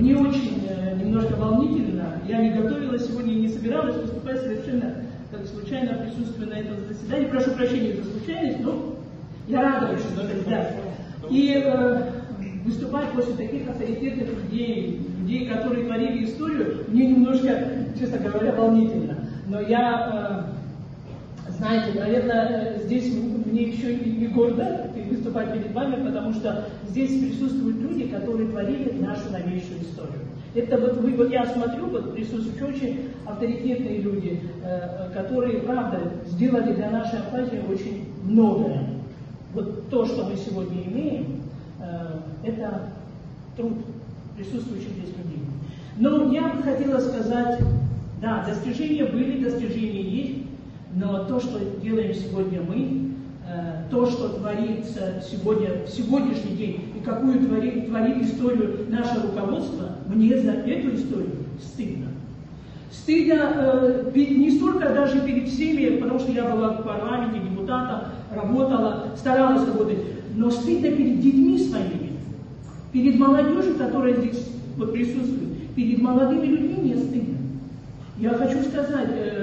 Мне очень немножко волнительно. Я не готовилась сегодня и не собиралась выступать совершенно как случайно присутствую на этом заседании. Прошу прощения за случайность, но я рада очень, да. И выступать после таких авторитетных людей, которые творили историю, мне немножко, честно говоря, волнительно. Но я, знаете, наверное, здесь мне еще и гордо выступать перед вами, потому что здесь присутствуют люди, которые творили нашу новейшую историю. Это вот я смотрю, вот присутствуют очень авторитетные люди, которые, правда, сделали для нашей Абхазии очень многое. Вот то, что мы сегодня имеем, это труд присутствующих здесь людей. Но я бы хотела сказать, да, достижения были, достижения есть, но то, что делаем сегодня мы, то, что творится сегодня, в сегодняшний день, и какую творит историю наше руководство, мне за эту историю стыдно. Стыдно не столько даже перед всеми, потому что я была в парламенте, депутатом, работала, старалась работать, но стыдно перед детьми своими, перед молодежью, которая здесь вот присутствует, перед молодыми людьми мне стыдно. Я хочу сказать,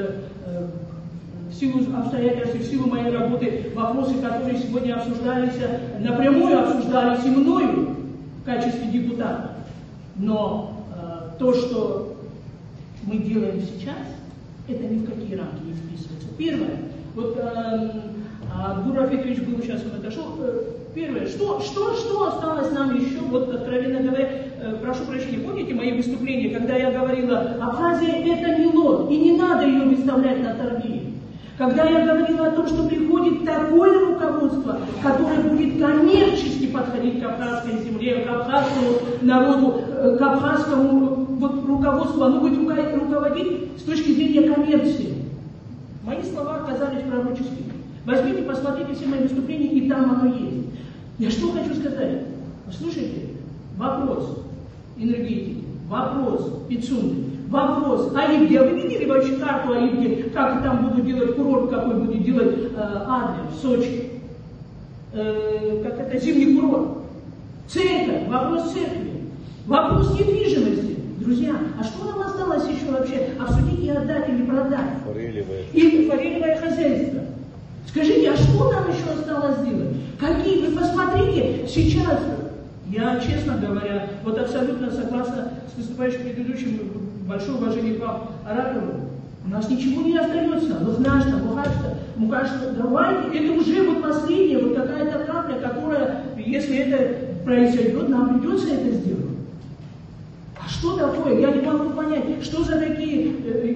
в силу обстоятельств, в силу моей работы, вопросы, которые сегодня обсуждались, напрямую обсуждались и мною в качестве депутата. Но то, что мы делаем сейчас, это ни в какие рамки не вписывается. Первое, вот Гуров Викторович был, сейчас он отошел. Первое, что осталось нам еще, вот откровенно говоря, прошу прощения, помните мои выступления, когда я говорила, Абхазия это не лот, и не надо ее выставлять на торги. Когда я говорила о том, что приходит такое руководство, которое будет коммерчески подходить к абхазской земле, к абхазскому народу, к абхазскому руководству, оно будет руководить с точки зрения коммерции. Мои слова оказались пророческими. Возьмите, посмотрите все мои выступления, и там оно есть. Я что хочу сказать? Слушайте, вопрос энергетики, вопрос Пицунды, вопрос Аибге. А вы видели вообще карту Аибге, как там будут делать курорт, какой будет делать Адлер в Сочи? Как это, зимний курорт. Церковь, вопрос церкви, вопрос недвижимости. Друзья, а что нам осталось еще вообще обсудить и отдать или продать? И форелевое хозяйство. Скажите, а что нам еще осталось сделать? Какие? Вы посмотрите, сейчас, я, честно говоря, вот абсолютно согласна с выступающим предыдущим, большое уважение к вам, оратору. У нас ничего не остается. Лухнашта, мукашта, давайте, это уже вот последняя, вот какая-то капля, которая, если это произойдет, нам придется это сделать. А что такое? Я не могу понять, что за такие,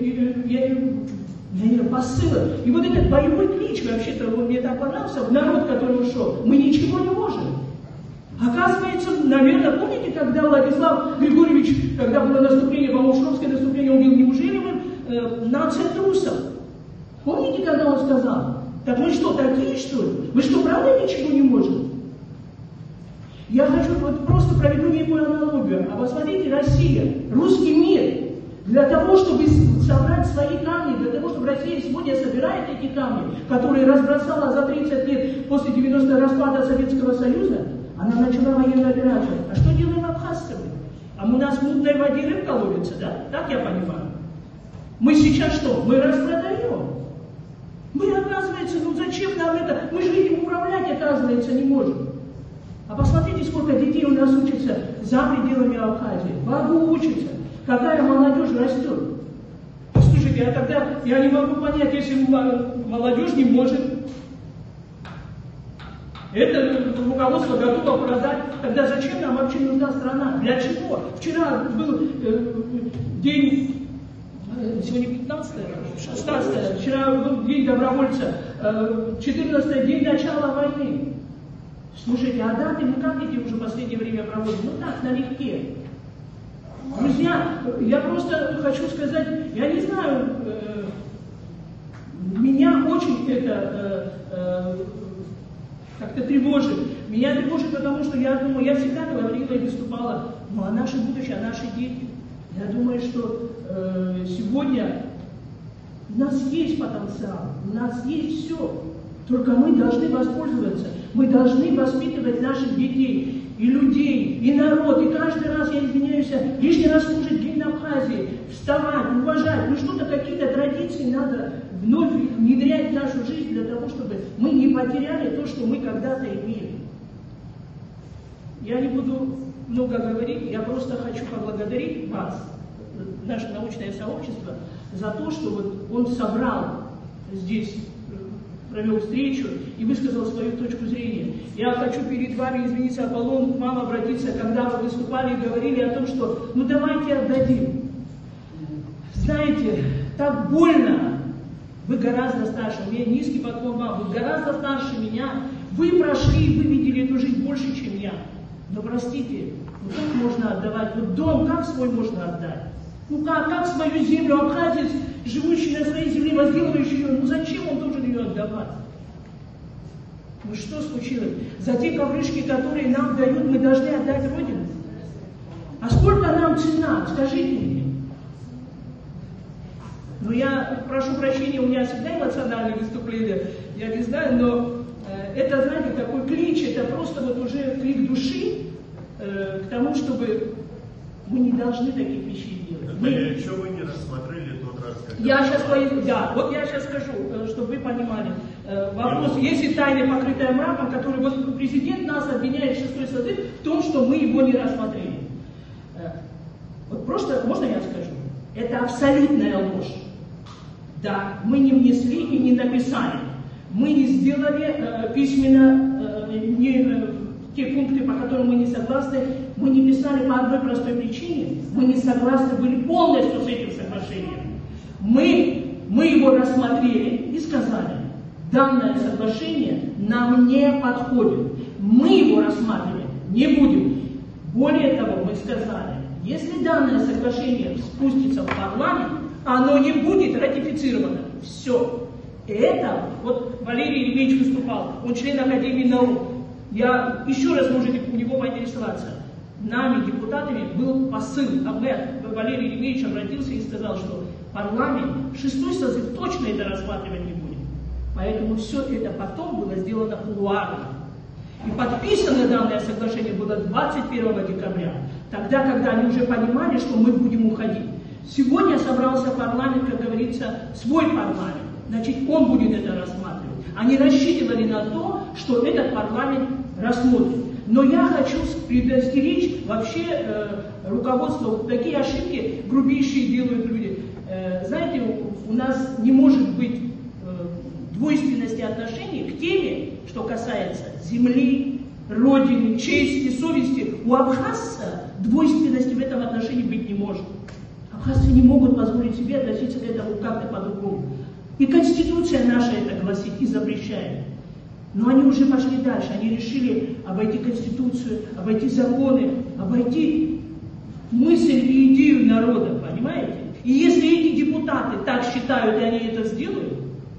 посылы. И вот этот боевой клич, вообще-то, он мне так понравился, народ, который ушел, мы ничего не можем. Оказывается, наверное, помните, когда Владислав Григорьевич, когда было наступление, Волошковское наступление, он говорил, неужели вы нация трусов? Помните, когда он сказал? Так мы что, такие, что ли? Мы что, правда ничего не можем? Я хочу вот просто проведу некую аналогию. А посмотрите, Россия, русский мир, для того, чтобы собрать свои камни, для того, чтобы Россия сегодня собирает эти камни, которые разбросала за 30 лет после 90-го распада Советского Союза, она начала военную операцию. А что делаем абхазцы? А у нас в мутной воде рыбка ловится, да? Так я понимаю. Мы сейчас что? Мы распродаем. Мы, оказывается, ну зачем нам это? Мы же этим управлять, оказывается, не можем. А посмотрите, сколько детей у нас учатся за пределами Абхазии. Бабу учатся. Какая молодежь растет. Слушайте, а тогда я не могу понять, если молодежь не может, это руководство готово продать, тогда зачем нам вообще нужна страна? Для чего? Вчера был день, сегодня 15-е, 16-е, вчера был день добровольца, 14-й день начала войны. Слушайте, а даты мы как эти уже в последнее время проводим? Ну так, налегке. Друзья, я просто хочу сказать, я не знаю, меня очень это как-то тревожит. Меня тревожит, потому что я думаю, я всегда говорила и выступала, ну а наше будущее, а наши дети. Я думаю, что сегодня у нас есть потенциал, у нас есть все, только мы должны воспользоваться, мы должны воспитывать наших детей. и людей, и народ, и каждый раз, я извиняюсь, лишний раз служить гимн Абхазии, вставать, уважать, ну что-то, какие-то традиции надо вновь внедрять в нашу жизнь для того, чтобы мы не потеряли то, что мы когда-то имели. Я не буду много говорить, я просто хочу поблагодарить вас, наше научное сообщество, за то, что вот он собрал здесь, провел встречу и высказал свою точку зрения. Я хочу перед вами, извините, Аполлон, к вам обратиться, когда вы выступали и говорили о том, что ну давайте отдадим. Знаете, так больно, вы гораздо старше, у меня низкий поклон вам, вы гораздо старше меня, вы прошли, вы видели эту жизнь больше, чем я. Но простите, ну как можно отдавать? Вот дом, как свой можно отдать? Ну как свою землю абхазец, живущий на своей земле, возделывающий ее, ну зачем он должен ее отдавать? Ну что случилось? За те ковришки, которые нам дают, мы должны отдать Родину. А сколько нам цена? Скажите мне. Ну я прошу прощения, у меня всегда эмоциональные выступления, я не знаю, но это, знаете, такой клич, это просто вот уже крик души к тому, чтобы мы не должны таких вещей делать. Что вы не рассмотрели тот раз, когда... Я сейчас скажу, чтобы вы понимали. Вопрос, если тайна, покрытая мраком, который вот президент нас обвиняет, 6-й созыв, в том, что мы его не рассмотрели. Вот просто, можно я скажу? Это абсолютная ложь. Да, мы не внесли и не написали. Мы не сделали письменно те пункты, по которым мы не согласны, мы не писали по одной простой причине. Мы не согласны были полностью с этим соглашением. Мы его рассмотрели и сказали, данное соглашение нам не подходит. Мы его рассматривать не будем. Более того, мы сказали, если данное соглашение спустится в парламент, оно не будет ратифицировано. Все. И это, вот Валерий Ильич выступал, он член Академии наук. Я еще раз можете у него поинтересоваться. Нами, депутатами, был посыл. Валерий Ильич обратился и сказал, что парламент, 6-й созыв точно это рассматривать не будет. Поэтому все это потом было сделано кулуарно. И подписано данное соглашение было 21 декабря, тогда, когда они уже понимали, что мы будем уходить. Сегодня собрался парламент, как говорится, свой парламент. Значит, он будет это рассматривать. Они рассчитывали на то, что этот парламент рассмотрит. Но я хочу предостеречь вообще руководство. Такие ошибки грубейшие делают люди. Знаете, у нас не может быть двойственности отношений к теме, что касается земли, родины, чести, совести. У абхазца двойственности в этом отношении быть не может. Абхазцы не могут позволить себе относиться к этому как-то по-другому. И Конституция наша это гласит и запрещает. Но они уже пошли дальше. Они решили обойти Конституцию, обойти законы, обойти мысль и идею народа, понимаете? И если эти депутаты так считают, и они это сделают,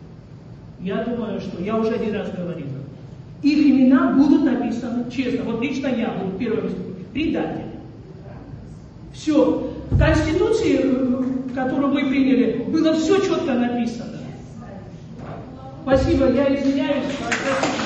я думаю, что я уже один раз говорила, их имена будут написаны честно. Вот лично я буду первым выступать. Предатели. Все. В Конституции, которую мы приняли, было все четко написано. Спасибо, я извиняюсь.